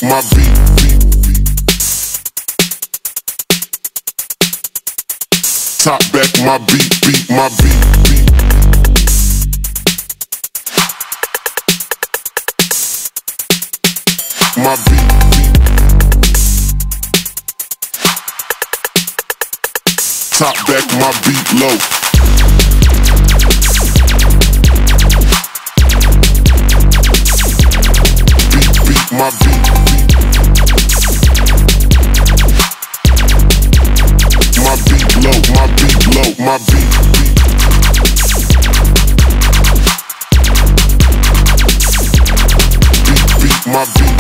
my beat. Top back my beat, my beat. My beat. Top back my beat low. Beat my beat. My beat low, my beat low, my beat. Beat my beat.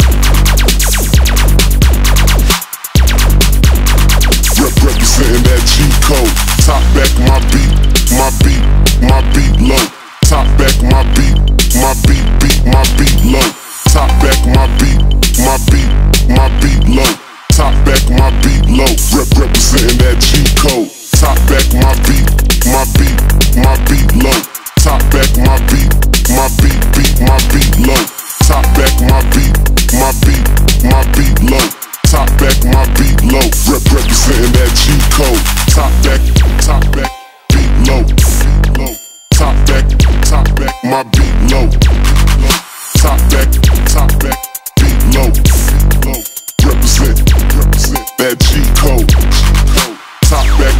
Representing that G code. Top back my beat, my beat, my beat low. Top back my beat, my beat, my beat low. Top back my beat, my beat, my beat low. Top back my beat low. Representing that G code. Top back my beat, my beat, my beat low. Top back my beat, my beat, my beat low. Top back my beat, my beat, my beat low. Top back my beat low. Representing that G code. Top back beat low, low. Top back my beat low, low. Top back beat low, low. Represent that G code. Top back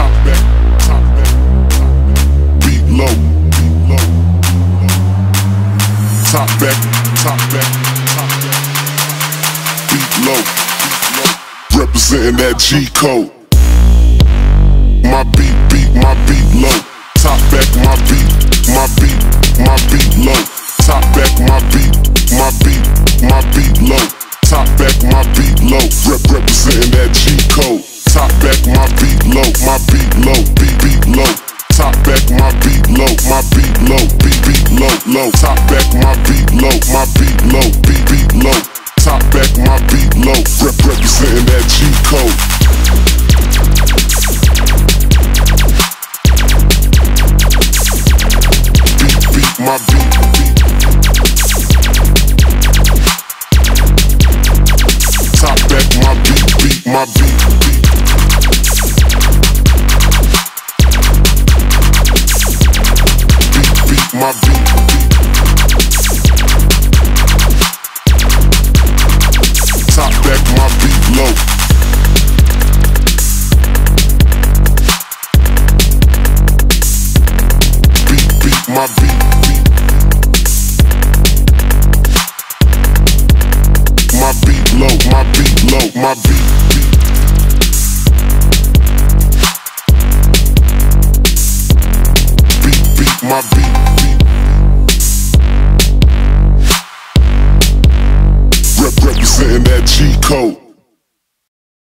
beat low, low. Top back beat low. Representing that G code. My beat low. Top back my beat, my beat, my beat low. Top back my beat, my beat, my beat low. Top back my beat low. Representing that G code. Top back my beat low, my beat low, beat low. Top back my beat low, my beat low, beat low, low. Top back my beat low, my beat low, beat low. Top back my beat low. Representing that G code. Beat my beat. Top back my beat, my beat. Beat my beat. Top back my beat low. Beat my beat. My beat low, my beat low, my beat. Beat my beat. Representing that G code.